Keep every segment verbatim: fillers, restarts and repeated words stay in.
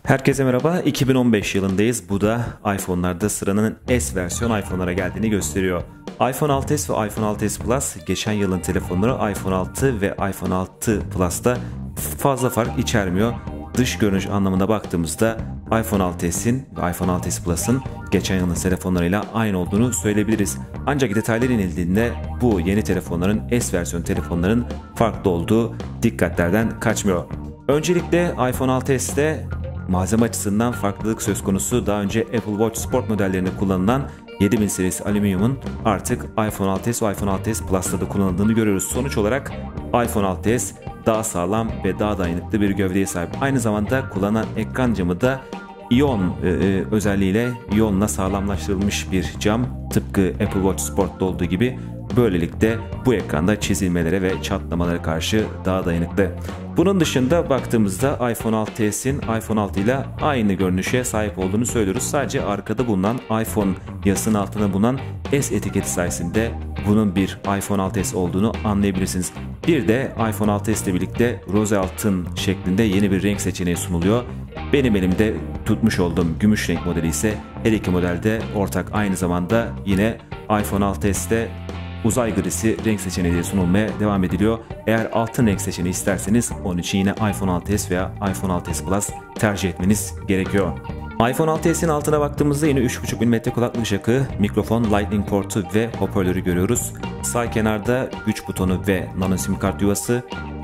Herkese merhaba. iki bin on beş yılındayız. Bu da iPhone'larda sıranın S versiyon iPhone'lara geldiğini gösteriyor. iPhone altı s ve iPhone altı s Plus geçen yılın telefonları iPhone altı ve iPhone altı Plus'ta fazla fark içermiyor. Dış görünüş anlamında baktığımızda iPhone altı s'in ve iPhone altı s Plus'ın geçen yılın telefonlarıyla aynı olduğunu söyleyebiliriz. Ancak detaylara inildiğinde bu yeni telefonların S versiyon telefonların farklı olduğu dikkatlerden kaçmıyor. Öncelikle iPhone altı s'te malzeme açısından farklılık söz konusu. Daha önce Apple Watch Sport modellerinde kullanılan yedi bin serisi alüminyumun artık iPhone altı s ve iPhone altı s Plus'ta da kullanıldığını görüyoruz. Sonuç olarak iPhone altı s daha sağlam ve daha dayanıklı bir gövdeye sahip. Aynı zamanda kullanılan ekran camı da iyon e, özelliğiyle iyonla sağlamlaştırılmış bir cam. Tıpkı Apple Watch Sport'ta olduğu gibi. Böylelikle bu ekranda çizilmelere ve çatlamalara karşı daha dayanıklı. Bunun dışında baktığımızda iPhone altı s'in iPhone altı ile aynı görünüşe sahip olduğunu söylüyoruz. Sadece arkada bulunan iPhone yazısının altında bulunan S etiketi sayesinde bunun bir iPhone altı s olduğunu anlayabilirsiniz. Bir de iPhone altı s ile birlikte roze altın şeklinde yeni bir renk seçeneği sunuluyor. Benim elimde tutmuş olduğum gümüş renk modeli ise her iki modelde ortak. Aynı zamanda yine iPhone altı s'te uzay grisi renk seçeneği sunulmaya devam ediliyor. Eğer altın renk seçeneği isterseniz onun için yine iPhone altı s veya iPhone altı s Plus tercih etmeniz gerekiyor. iPhone altı s'in altına baktığımızda yine üç buçuk milimetre kulaklık jackı, mikrofon, lightning portu ve hoparlörü görüyoruz. Sağ kenarda güç butonu ve nano sim kart yuvası,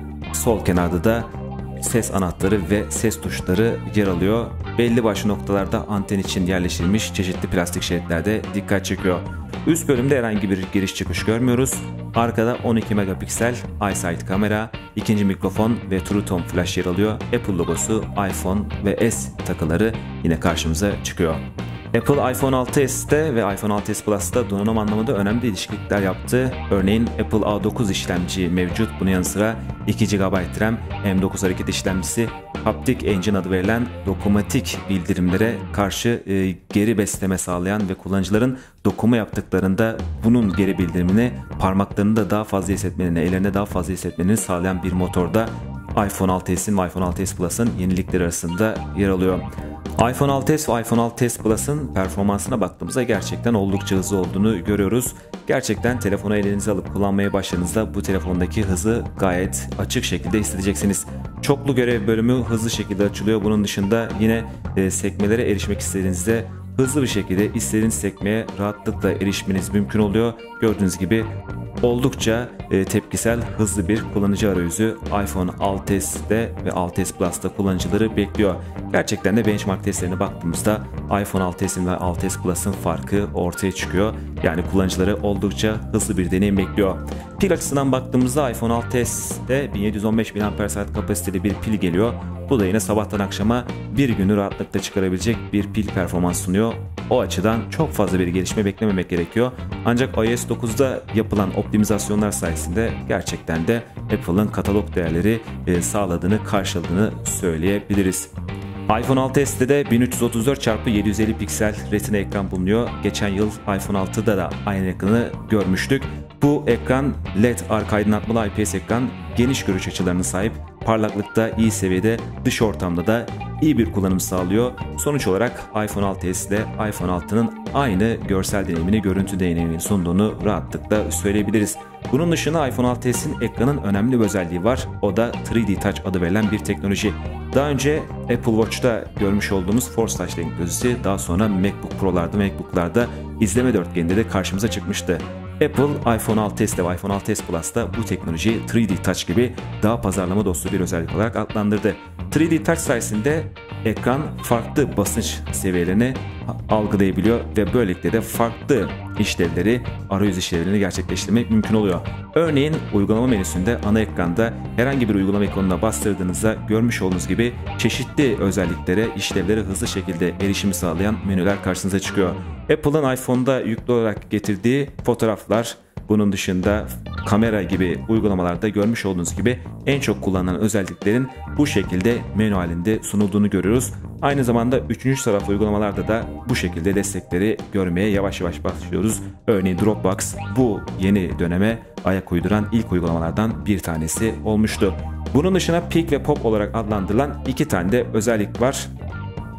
sol kenarda da ses anahtarı ve ses tuşları yer alıyor. Belli başlı noktalarda anten için yerleştirilmiş çeşitli plastik şeritlerde dikkat çekiyor. Üst bölümde herhangi bir giriş çıkış görmüyoruz. Arkada on iki megapiksel iSight kamera, ikinci mikrofon ve True Tone flash yer alıyor. Apple logosu, iPhone ve S takıları yine karşımıza çıkıyor. Apple iPhone altı s'te ve iPhone altı s Plus'ta donanım anlamında önemli değişiklikler yaptı. Örneğin Apple A dokuz işlemci mevcut. Bunun yanı sıra iki gigabayt RAM, M dokuz hareket işlemcisi, Haptic Engine adı verilen dokunmatik bildirimlere karşı e, geri besleme sağlayan ve kullanıcıların dokuma yaptıklarında bunun geri bildirimini parmaklarını da daha fazla hissetmelerini, ellerine daha fazla hissetmelerini sağlayan bir motorda iPhone altı s'in ve iPhone altı s Plus'ın yenilikleri arasında yer alıyor. iPhone altı s ve iPhone altı s Plus'ın performansına baktığımızda gerçekten oldukça hızlı olduğunu görüyoruz. Gerçekten telefonu elinize alıp kullanmaya başladığınızda bu telefondaki hızı gayet açık şekilde hissedeceksiniz. Çoklu görev bölümü hızlı şekilde açılıyor. Bunun dışında yine e, sekmelere erişmek istediğinizde hızlı bir şekilde istediğiniz sekmeye rahatlıkla erişmeniz mümkün oluyor. Gördüğünüz gibi oldukça e, tepkisel, hızlı bir kullanıcı arayüzü iPhone altı s'te ve altı s Plus'ta kullanıcıları bekliyor. Gerçekten de benchmark testlerine baktığımızda iPhone altı s'in ve altı s Plus'ın farkı ortaya çıkıyor. Yani kullanıcıları oldukça hızlı bir deneyim bekliyor. Pil açısından baktığımızda iPhone altı s'te bin yedi yüz on beş miliamper saat kapasiteli bir pil geliyor. Bu da yine sabahtan akşama bir günü rahatlıkla çıkarabilecek bir pil performans sunuyor. O açıdan çok fazla bir gelişme beklememek gerekiyor. Ancak iOS dokuzda yapılan optimizasyonlar sayesinde gerçekten de Apple'ın katalog değerleri sağladığını, karşıladığını söyleyebiliriz. iPhone altı s'te de bin üç yüz otuz dört çarpı yedi yüz elli piksel Retina ekran bulunuyor. Geçen yıl iPhone altıda da aynı ekranı görmüştük. Bu ekran L E D arka aydınlatmalı I P S ekran, geniş görüş açılarına sahip, parlaklıkta iyi seviyede, dış ortamda da iyi bir kullanım sağlıyor. Sonuç olarak iPhone altı s ile iPhone altının aynı görsel deneyimini, görüntü deneyimini sunduğunu rahatlıkla söyleyebiliriz. Bunun dışında iPhone altı s'in ekranın önemli bir özelliği var. O da üç D Touch adı verilen bir teknoloji. Daha önce Apple Watch'ta görmüş olduğumuz Force Touch teknolojisi daha sonra MacBook Pro'larda, MacBook'larda izleme dörtgeninde de karşımıza çıkmıştı. Apple iPhone altı s'te ve iPhone altı s Plus'ta bu teknolojiyi üç D Touch gibi daha pazarlama dostu bir özellik olarak adlandırdı. üç D Touch sayesinde ekran farklı basınç seviyelerini algılayabiliyor ve böylelikle de farklı işlevleri, arayüz işlevlerini gerçekleştirmek mümkün oluyor. Örneğin uygulama menüsünde ana ekranda herhangi bir uygulama ikonuna bastırdığınızda görmüş olduğunuz gibi çeşitli özelliklere, işlevlere hızlı şekilde erişimi sağlayan menüler karşınıza çıkıyor. Apple'ın iPhone'da yüklü olarak getirdiği fotoğraflar, bunun dışında kamera gibi uygulamalarda görmüş olduğunuz gibi en çok kullanılan özelliklerin bu şekilde menü halinde sunulduğunu görüyoruz. Aynı zamanda üçüncü taraf uygulamalarda da bu şekilde destekleri görmeye yavaş yavaş başlıyoruz. Örneğin Dropbox bu yeni döneme ayak uyduran ilk uygulamalardan bir tanesi olmuştu. Bunun dışında Peek ve Pop olarak adlandırılan iki tane de özellik var.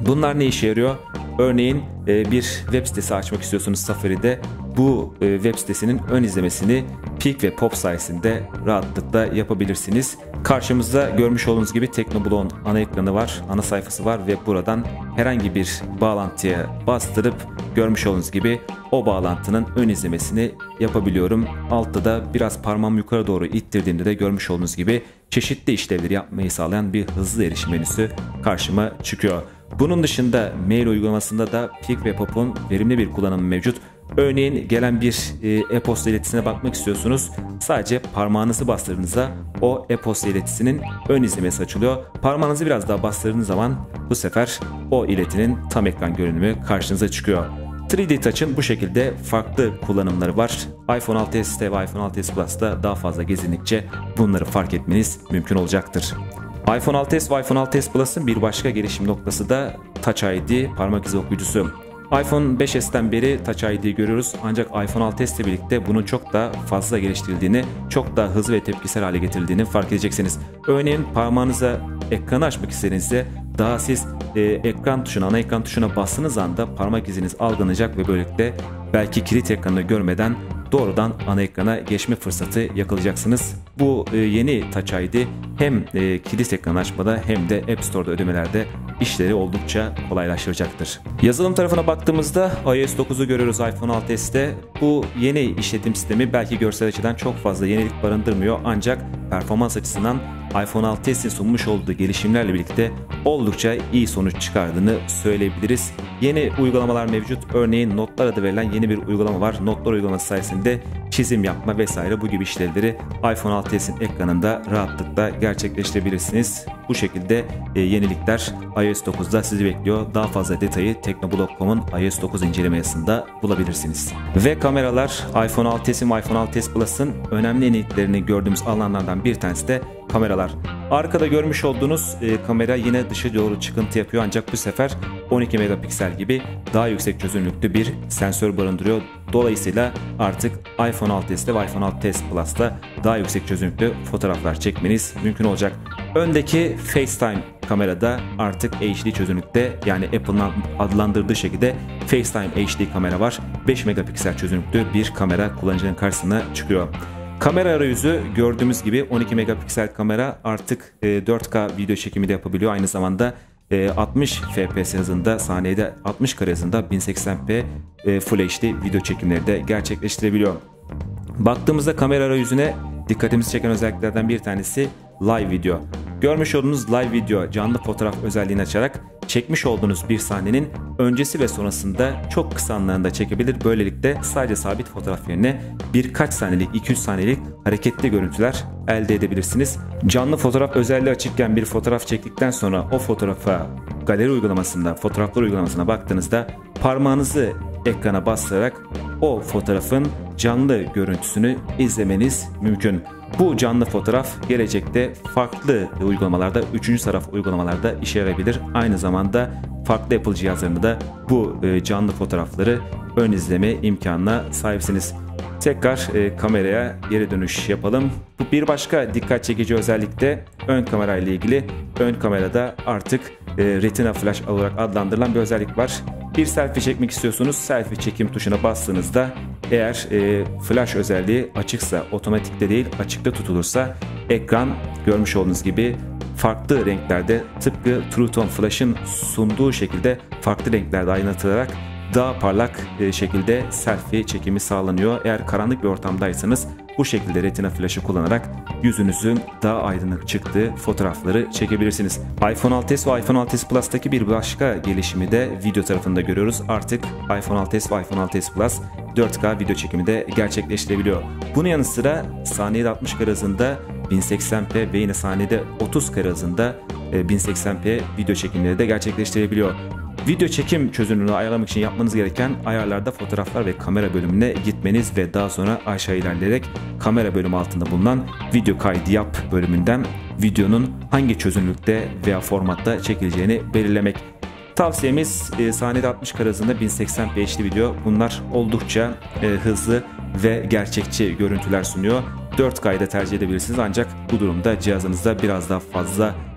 Bunlar ne işe yarıyor? Örneğin bir web sitesi açmak istiyorsunuz Safari'de. Bu web sitesinin ön izlemesini Peak ve Pop sayesinde rahatlıkla yapabilirsiniz. Karşımızda görmüş olduğunuz gibi Teknoblog'un ana ekranı var, ana sayfası var ve buradan herhangi bir bağlantıya bastırıp görmüş olduğunuz gibi o bağlantının ön izlemesini yapabiliyorum. Altta da biraz parmağımı yukarı doğru ittirdiğimde de görmüş olduğunuz gibi çeşitli işlevleri yapmayı sağlayan bir hızlı erişim menüsü karşıma çıkıyor. Bunun dışında mail uygulamasında da Peak ve Pop'un verimli bir kullanımı mevcut. Örneğin gelen bir e-posta iletisine bakmak istiyorsunuz. Sadece parmağınızı bastırdığınızda o e-posta iletisinin ön izlemesi açılıyor. Parmağınızı biraz daha bastırdığınız zaman bu sefer o iletinin tam ekran görünümü karşınıza çıkıyor. üç D Touch'ın bu şekilde farklı kullanımları var. iPhone altı S'te ve iPhone altı S Plus'ta daha fazla gezindikçe bunları fark etmeniz mümkün olacaktır. iPhone altı S ve iPhone altı S Plus'ın bir başka gelişim noktası da Touch I D parmak izi okuyucusu. iPhone beş S'ten beri Touch I D'yi görüyoruz ancak iPhone altı S ile birlikte bunun çok daha fazla geliştirildiğini, çok daha hızlı ve tepkisel hale getirildiğini fark edeceksiniz. Örneğin parmağınıza ekranı açmak istediğinizde daha siz e, ekran tuşuna, ana ekran tuşuna bastığınız anda parmak iziniz algılanacak ve böylelikle belki kilit ekranını görmeden doğrudan ana ekrana geçme fırsatı yakalayacaksınız. Bu e, yeni Touch I D hem e, kilit ekranı açmada hem de App Store'da ödemelerde işleri oldukça kolaylaştıracaktır. Yazılım tarafına baktığımızda iOS dokuzu görüyoruz iPhone altı S'te. Bu yeni işletim sistemi belki görsel açıdan çok fazla yenilik barındırmıyor ancak performans açısından iPhone altı S'in sunmuş olduğu gelişimlerle birlikte oldukça iyi sonuç çıkardığını söyleyebiliriz. Yeni uygulamalar mevcut. Örneğin Notlar adı verilen yeni bir uygulama var. Notlar uygulaması sayesinde çizim yapma vesaire bu gibi işlevleri iPhone altı S'in ekranında rahatlıkla gerçekleştirebilirsiniz. Bu şekilde e, yenilikler iOS dokuzda sizi bekliyor. Daha fazla detayı teknoblog nokta com'un iOS dokuz inceleme yazısında bulabilirsiniz. Ve kameralar iPhone altı S ve iPhone altı S Plus'ın önemli yeniliklerini gördüğümüz alanlardan bir tanesi de kameralar. Arkada görmüş olduğunuz e, kamera yine dışa doğru çıkıntı yapıyor ancak bu sefer on iki megapiksel gibi daha yüksek çözünürlüklü bir sensör barındırıyor. Dolayısıyla artık iPhone altı S'te ve iPhone altı S Plus'ta daha yüksek çözünürlüklü fotoğraflar çekmeniz mümkün olacak. Öndeki FaceTime kamerada artık H D çözünürlükte, yani Apple'ın adlandırdığı şekilde FaceTime H D kamera var. beş megapiksel çözünürlüklü bir kamera kullanıcının karşısına çıkıyor. Kamera arayüzü gördüğümüz gibi on iki megapiksel kamera artık dört K video çekimi de yapabiliyor. Aynı zamanda altmış F P S hızında, saniyede altmış kare hızında bin seksen p Full H D video çekimleri de gerçekleştirebiliyor. Baktığımızda kamera arayüzüne dikkatimizi çeken özelliklerden bir tanesi Live Video. Görmüş olduğunuz Live Video canlı fotoğraf özelliğini açarak çekmiş olduğunuz bir sahnenin öncesi ve sonrasında çok kısa anlarında çekebilir. Böylelikle sadece sabit fotoğraf yerine birkaç saniyelik, iki üç saniyelik hareketli görüntüler elde edebilirsiniz. Canlı fotoğraf özelliği açıkken bir fotoğraf çektikten sonra o fotoğrafa galeri uygulamasında, fotoğraflar uygulamasına baktığınızda parmağınızı ekrana bastırarak o fotoğrafın canlı görüntüsünü izlemeniz mümkün. Bu canlı fotoğraf gelecekte farklı uygulamalarda, üçüncü taraf uygulamalarda işe yarayabilir. Aynı zamanda farklı Apple cihazlarında da bu canlı fotoğrafları ön izleme imkanına sahipsiniz. Tekrar e, kameraya geri dönüş yapalım. Bu bir başka dikkat çekici özellik de ön kamera ile ilgili. Ön kamerada artık e, Retina Flash olarak adlandırılan bir özellik var. Bir selfie çekmek istiyorsunuz. Selfie çekim tuşuna bastığınızda eğer e, flash özelliği açıksa, otomatikte değil açıkta tutulursa ekran görmüş olduğunuz gibi farklı renklerde, tıpkı True Tone Flash'ın sunduğu şekilde farklı renklerde aydınlatılarak daha parlak şekilde selfie çekimi sağlanıyor. Eğer karanlık bir ortamdaysanız bu şekilde Retina Flash'ı kullanarak yüzünüzün daha aydınlık çıktığı fotoğrafları çekebilirsiniz. iPhone altı S ve iPhone altı S Plus'taki bir başka gelişimi de video tarafında görüyoruz. Artık iPhone altı S ve iPhone altı S Plus dört K video çekimi de gerçekleştirebiliyor. Bunun yanı sıra saniyede altmış kare hızında bin seksen p ve yine saniyede otuz kare hızında bin seksen p video çekimleri de gerçekleştirebiliyor. Video çekim çözünürlüğünü ayarlamak için yapmanız gereken ayarlarda fotoğraflar ve kamera bölümüne gitmeniz ve daha sonra aşağı ilerleyerek kamera bölümü altında bulunan video kaydı yap bölümünden videonun hangi çözünürlükte veya formatta çekileceğini belirlemek. Tavsiyemiz e, saniyede altmış kare hızında bin seksen p H D video. Bunlar oldukça e, hızlı ve gerçekçi görüntüler sunuyor. dört K'yı da tercih edebilirsiniz ancak bu durumda cihazınızda biraz daha fazla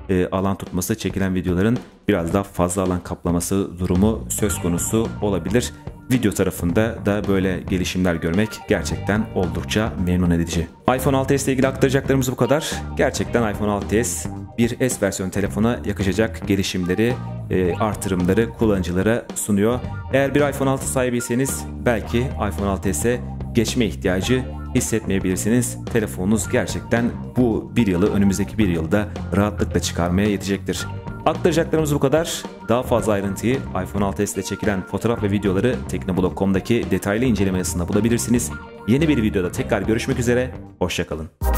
e, alan tutması, çekilen videoların biraz daha fazla alan kaplaması durumu söz konusu olabilir. Video tarafında da böyle gelişimler görmek gerçekten oldukça memnun edici. iPhone altı s ile ilgili aktaracaklarımız bu kadar. Gerçekten iPhone altı s bir S versiyon telefona yakışacak gelişimleri, e, artırımları kullanıcılara sunuyor. Eğer bir iPhone altı sahibiyseniz belki iPhone altı s'e geçme ihtiyacı hissetmeyebilirsiniz. Telefonunuz gerçekten bu bir yılı, önümüzdeki bir yılda rahatlıkla çıkarmaya yetecektir. Aktaracaklarımız bu kadar. Daha fazla ayrıntıyı iPhone altı s ile çekilen fotoğraf ve videoları teknoblog nokta com'daki detaylı inceleme yazısında bulabilirsiniz. Yeni bir videoda tekrar görüşmek üzere. Hoşça kalın.